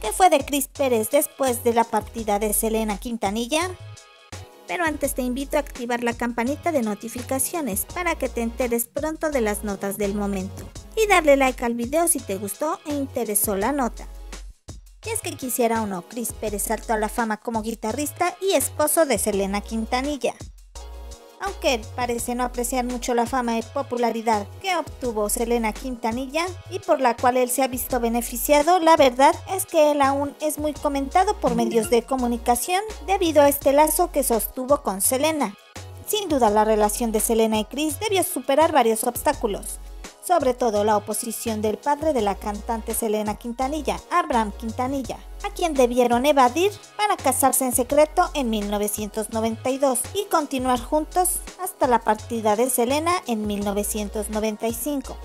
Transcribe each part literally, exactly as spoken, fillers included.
¿Qué fue de Cris Pérez después de la partida de Selena Quintanilla? Pero antes te invito a activar la campanita de notificaciones para que te enteres pronto de las notas del momento. Y darle like al video si te gustó e interesó la nota. Y es que quisiera o no, Cris Pérez saltó a la fama como guitarrista y esposo de Selena Quintanilla. Aunque él parece no apreciar mucho la fama y popularidad que obtuvo Selena Quintanilla y por la cual él se ha visto beneficiado, la verdad es que él aún es muy comentado por medios de comunicación debido a este lazo que sostuvo con Selena. Sin duda la relación de Selena y Cris debió superar varios obstáculos, sobre todo la oposición del padre de la cantante Selena Quintanilla, Abraham Quintanilla, a quien debieron evadir para casarse en secreto en mil novecientos noventa y dos y continuar juntos hasta la partida de Selena en mil novecientos noventa y cinco.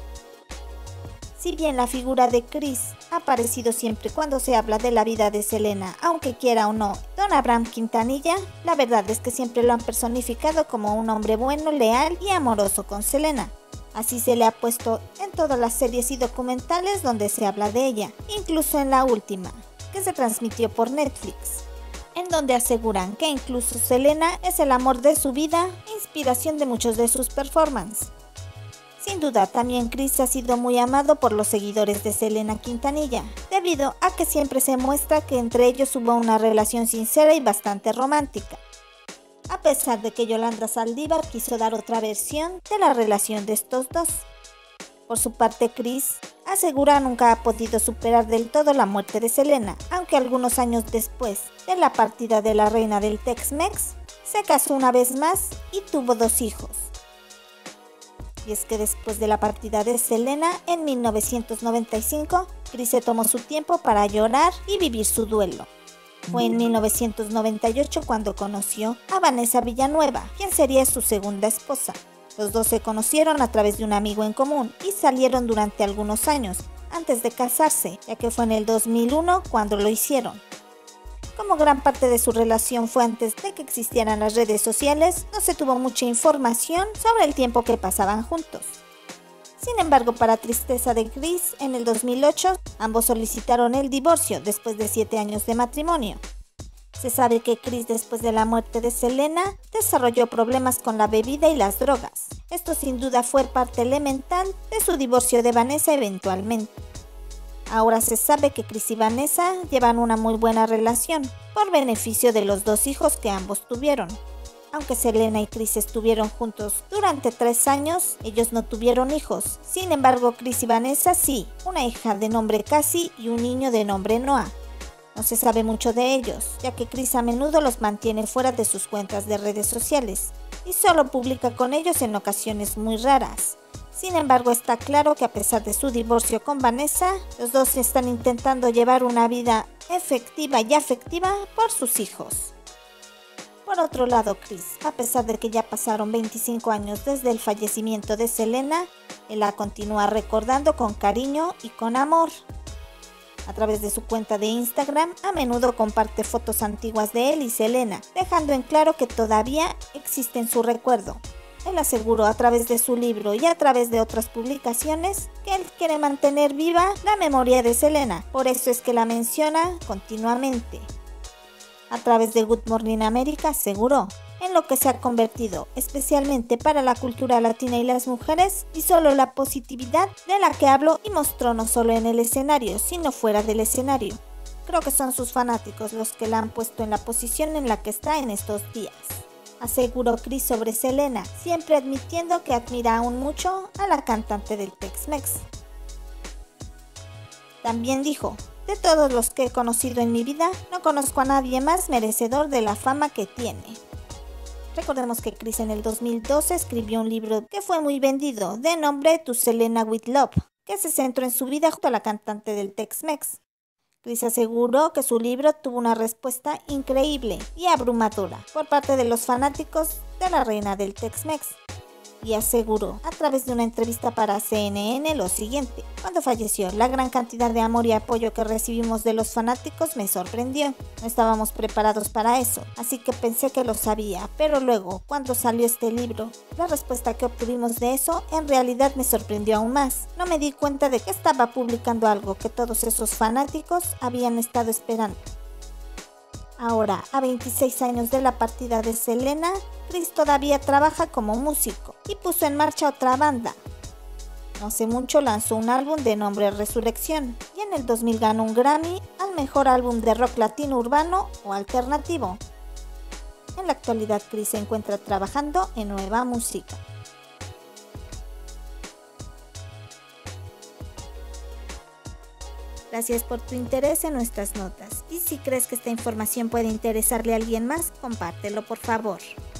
Si bien la figura de Cris ha aparecido siempre cuando se habla de la vida de Selena, aunque quiera o no, don Abraham Quintanilla, la verdad es que siempre lo han personificado como un hombre bueno, leal y amoroso con Selena. Así se le ha puesto en todas las series y documentales donde se habla de ella, incluso en la última, que se transmitió por Netflix, en donde aseguran que incluso Selena es el amor de su vida e inspiración de muchos de sus performances. Sin duda, también Cris ha sido muy amado por los seguidores de Selena Quintanilla, debido a que siempre se muestra que entre ellos hubo una relación sincera y bastante romántica. A pesar de que Yolanda Saldívar quiso dar otra versión de la relación de estos dos. Por su parte, Cris asegura nunca ha podido superar del todo la muerte de Selena, aunque algunos años después de la partida de la reina del Tex-Mex, se casó una vez más y tuvo dos hijos. Y es que después de la partida de Selena en mil novecientos noventa y cinco, Cris se tomó su tiempo para llorar y vivir su duelo. Fue en mil novecientos noventa y ocho cuando conoció a Vanessa Villanueva, quien sería su segunda esposa. Los dos se conocieron a través de un amigo en común y salieron durante algunos años antes de casarse, ya que fue en el dos mil uno cuando lo hicieron. Como gran parte de su relación fue antes de que existieran las redes sociales, no se tuvo mucha información sobre el tiempo que pasaban juntos. Sin embargo, para tristeza de Cris, en el dos mil ocho, ambos solicitaron el divorcio después de siete años de matrimonio. Se sabe que Cris, después de la muerte de Selena, desarrolló problemas con la bebida y las drogas. Esto sin duda fue parte elemental de su divorcio de Vanessa eventualmente. Ahora se sabe que Cris y Vanessa llevan una muy buena relación, por beneficio de los dos hijos que ambos tuvieron. Aunque Selena y Cris estuvieron juntos durante tres años, ellos no tuvieron hijos. Sin embargo, Cris y Vanessa sí, una hija de nombre Cassie y un niño de nombre Noah. No se sabe mucho de ellos, ya que Cris a menudo los mantiene fuera de sus cuentas de redes sociales y solo publica con ellos en ocasiones muy raras. Sin embargo, está claro que a pesar de su divorcio con Vanessa, los dos están intentando llevar una vida efectiva y afectiva por sus hijos. Por otro lado, Cris, a pesar de que ya pasaron veinticinco años desde el fallecimiento de Selena, él la continúa recordando con cariño y con amor. A través de su cuenta de Instagram, a menudo comparte fotos antiguas de él y Selena, dejando en claro que todavía existe en su recuerdo. Él aseguró a través de su libro y a través de otras publicaciones que él quiere mantener viva la memoria de Selena, por eso es que la menciona continuamente. A través de Good Morning America aseguró, en lo que se ha convertido, especialmente para la cultura latina y las mujeres, y solo la positividad de la que hablo y mostró no solo en el escenario, sino fuera del escenario. Creo que son sus fanáticos los que la han puesto en la posición en la que está en estos días. Aseguró Cris sobre Selena, siempre admitiendo que admira aún mucho a la cantante del Tex-Mex. También dijo, de todos los que he conocido en mi vida, no conozco a nadie más merecedor de la fama que tiene. Recordemos que Cris en el dos mil doce escribió un libro que fue muy vendido, de nombre To Selena With Love, que se centró en su vida junto a la cantante del Tex-Mex. Cris aseguró que su libro tuvo una respuesta increíble y abrumadora por parte de los fanáticos de la reina del Tex-Mex. y aseguró a través de una entrevista para C N N lo siguiente: cuando falleció, la gran cantidad de amor y apoyo que recibimos de los fanáticos me sorprendió. No estábamos preparados para eso, así que pensé que lo sabía, pero luego, cuando salió este libro, la respuesta que obtuvimos de eso en realidad me sorprendió aún más. No me di cuenta de que estaba publicando algo que todos esos fanáticos habían estado esperando. Ahora, a veintiséis años de la partida de Selena, Chris todavía trabaja como músico y puso en marcha otra banda. No hace mucho lanzó un álbum de nombre Resurrección y en el dos mil ganó un Grammy al mejor álbum de rock latino urbano o alternativo. En la actualidad, Chris se encuentra trabajando en nueva música. Gracias por tu interés en nuestras notas, y si crees que esta información puede interesarle a alguien más, compártelo por favor.